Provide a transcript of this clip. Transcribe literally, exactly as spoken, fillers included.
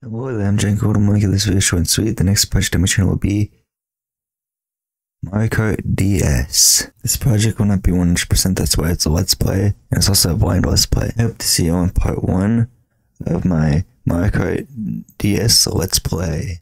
Hello there, I'm GiantGrotle. I'm going to make this video short and sweet. The next project on my channel will be Mario Kart D S. This project will not be one hundred percent, that's why it's a Let's Play, and it's also a blind Let's Play. I hope to see you on part one of my Mario Kart D S Let's Play.